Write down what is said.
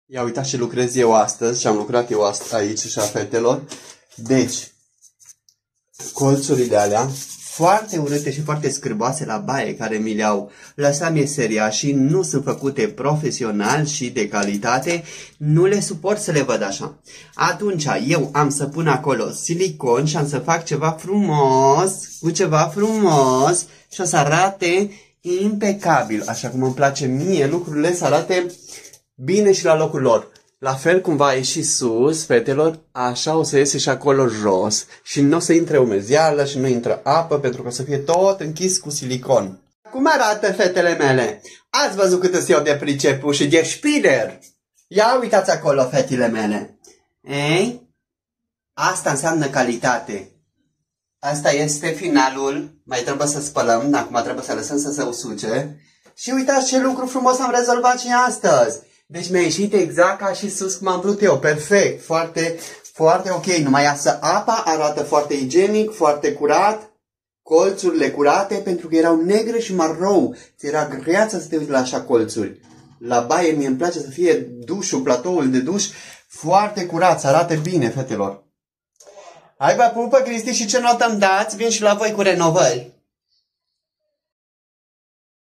Ia uitați ce lucrez eu astăzi și am lucrat eu aici și a fetelor. Deci, colțurile alea, foarte urâte și foarte scârboase la baie, care mi le-au lăsat meseria și nu sunt făcute profesional și de calitate, nu le suport să le văd așa. Atunci eu am să pun acolo silicon și am să fac ceva frumos, cu ceva frumos și o să arate impecabil, așa cum îmi place mie lucrurile să arate bine și la locul lor. La fel cum va ieși sus, fetelor, așa o să iese și acolo jos. Și nu o să intre umezeală și nu intră apă, pentru că o să fie tot închis cu silicon. Cum arată, fetele mele? Ați văzut cât îți eu de priceput și de șpider? Ia uitați acolo, fetele mele. Ei? Asta înseamnă calitate. Asta este finalul. Mai trebuie să spălăm, acum trebuie să lăsăm să se usuce. Și uitați ce lucru frumos am rezolvat și astăzi. Deci mi-a ieșit exact ca și sus cum am vrut eu. Perfect. Foarte, foarte ok. Numai iasă apa, arată foarte igienic, foarte curat. Colțurile curate, pentru că erau negre și marou. Ți era greață să te uiți la așa colțuri. La baie mie îmi place să fie dușul, platoul de duș foarte curat, să arate bine, fetelor. Hai, vă pupă, Cristi, și ce notă îmi dați? Vin și la voi cu renovări.